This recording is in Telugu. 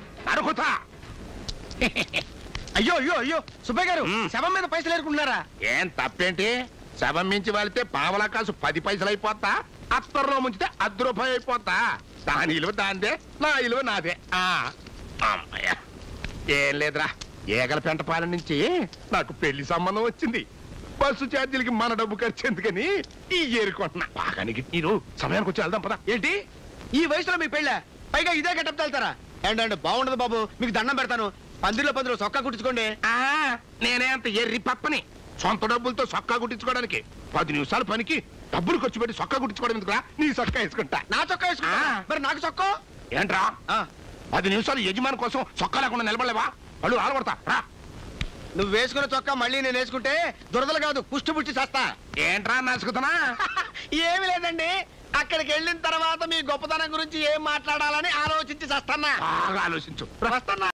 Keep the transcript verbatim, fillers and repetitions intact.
నరుకుతా. అయ్యో అయ్యో అయ్యో సుబ్బయ్య గారు శవం మీద పైసలు ఏరుకుంటున్నారా? ఏం తప్పేంటి? శవం మించి వాలితే పావలా కాసు పది పైసలు అయిపోతా, అత్తర్లో ముంచితే అర్ధ రూపాయి అయిపోతా. దాని ఇలువ దాందే, నా ఇలువ నాదే. ఆ అమ్మయ్య, ఏం లేదురా, ఏగల పెంటపాలెం నుంచి నాకు పెళ్లి సంబంధం వచ్చింది. బస్సు ఛార్జీలకి మన డబ్బు ఖర్చు ఎందుకని ఈ ఏరుకుంటున్నా. బాగానికి మీరు సమయానికి వచ్చి వెళ్దాం పదా. ఏంటి ఈ వయసులో మీ పెళ్ళ? పైగా ఇదే గెటప్ వెళ్తారా? ఏంటంటే బాగుండదు బాబు, మీకు దండం పెడతాను. పందిరిలో పందిరిలో సొక్కా కుట్టించుకోండి. ఆ నేనే అంత ఎర్రి పప్పని సొంత డబ్బులతో సొక్కా కుట్టించుకోవడానికి పది నిమిషాల పనికి డబ్బులు ఖర్చు పెట్టి సొక్కా కుట్టించుకోవడం ఎందుకురా? నీ సొక్కా వేసుకుంటా. నా చొక్కా వేసుకుంటా? మరి నాకు చొక్కా ఏంట్రా? పది నిమిషాలు యజమాని కోసం సొక్కా లేకుండా నిలబడలేవా? వాళ్ళు ఆలబడతా రా. నువ్వు వేసుకున్న చొక్కా మళ్ళీ నేను వేసుకుంటే దురదలు కాదు పుష్టి పుష్టి చేస్తా. ఏంట్రా నసుకుతున్నా? ఏమి లేదండి, అక్కడికి వెళ్ళిన తర్వాత మీ గొప్పతనం గురించి ఏం మాట్లాడాలని ఆలోచించి చేస్తానా. బాగా ఆలోచించు. వస్తానా?